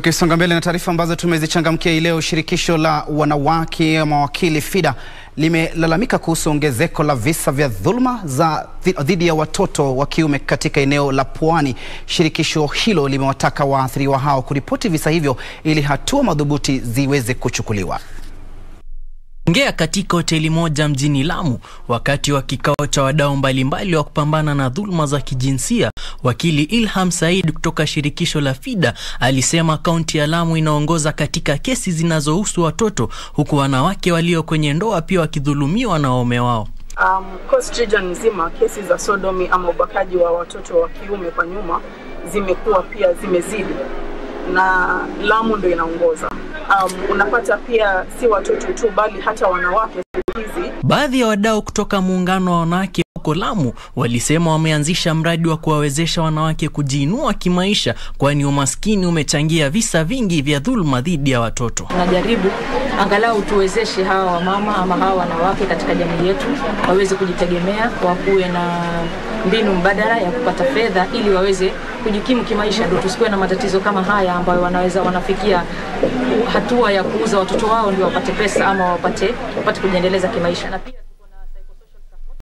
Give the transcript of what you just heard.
Tukisonga mbele na taarifa ambazo tumezichangamkia leo, shirikisho la wanawake mawakili-FIDA limelalamika kuhusu ongezeko la visa vya dhuluma dhidi ya watoto wa kiume katika eneo la Pwani. Shirikisho hilo limewataka waathiriwa hao kuripoti visa hivyo ili hatua madhubuti ziweze kuchukuliwa. Ongea katika hoteli moja mjini Lamu wakati wa kikao cha wadau mbalimbali wa kupambana na dhuluma za kijinsia, wakili Ilham Said kutoka shirikisho la FIDA alisema kaunti ya Lamu inaongoza katika kesi zinazohusu watoto, huku wanawake walio kwenye ndoa pia wakidhulumiwa na waume wao. Coast region nzima kesi za sodomi ama ubakaji wa watoto wa kiume kwa nyuma zimekuwa pia zimezidi, na Lamu ndio inaongoza. Unapata pia si watoto tu bali hata wanawake hizi. Baadhi ya wadau kutoka muungano wa wanawake huko Lamu walisema wameanzisha mradi wa kuwawezesha wanawake kujiinua kimaisha, kwani umaskini umechangia visa vingi vya dhuluma dhidi ya watoto. Tunajaribu angalau tuwezeshe hawa mama ama hawa wanawake katika jamii yetu waweze kujitegemea, wakuwe na mbinu mbadala ya kupata fedha ili waweze kujikimu kimaisha, ndio tusikuwe na matatizo kama haya ambayo wanafikia hatua ya kuuza watoto wao ndio wapate pesa ama wapate kujiendeleza kimaisha. Na pia